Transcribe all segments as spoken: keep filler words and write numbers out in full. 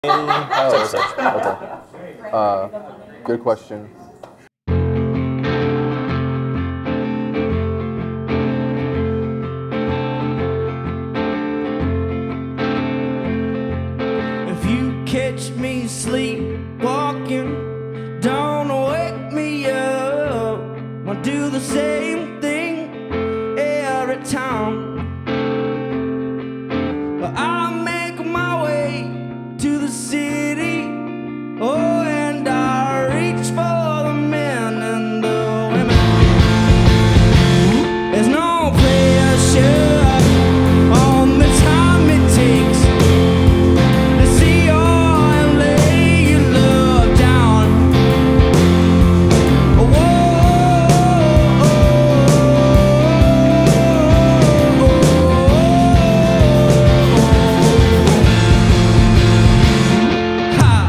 Oh, okay. Okay. Uh, good question. If you catch me sleepwalking, don't wake me up. I'll do the same thing every time. But I'll make my way to the city. Oh, and I reach for the men and the women. There's no pressure on the time it takes to see you and lay your love down. Whoa, oh, ha.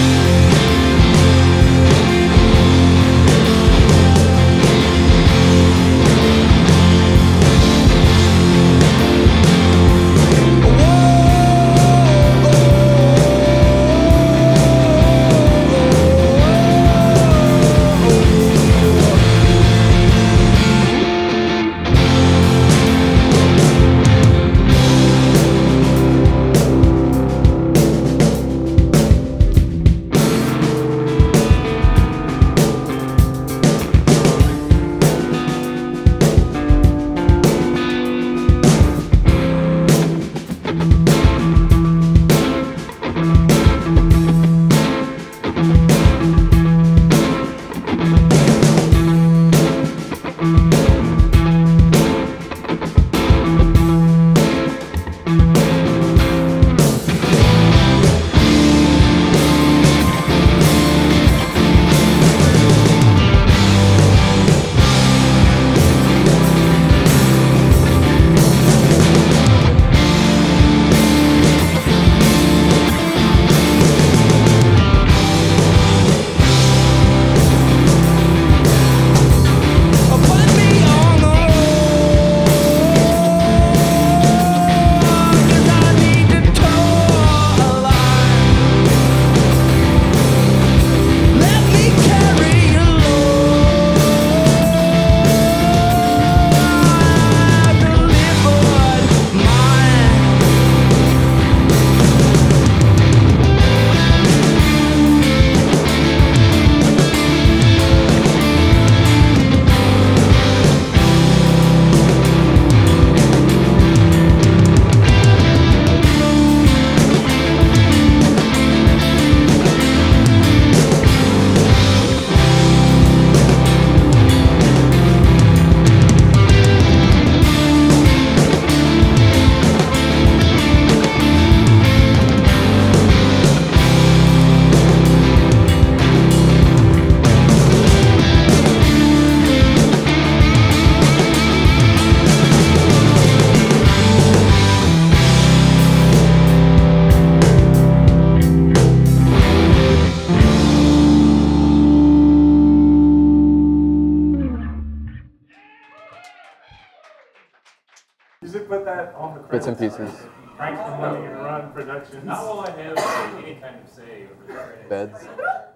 You should put that on the Bits and credits. pieces. Frank the Money and Run Productions. Not while I have any kind of say over the credits. Beds.